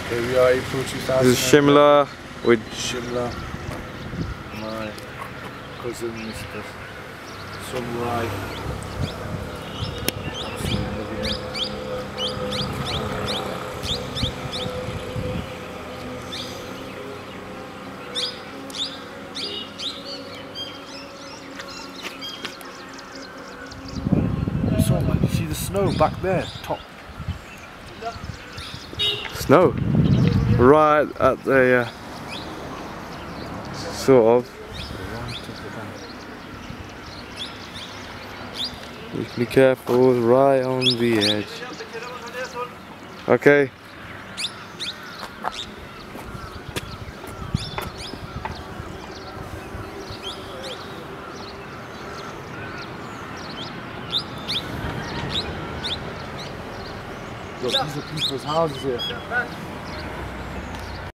Here we are, April 2000. This is Shimla with Shimla. My cousin, Mr. Samurai. So man, you see the snow back there, top. snow right at the sort of. You can be careful, right on the edge. Okay. Look, these are people's houses here.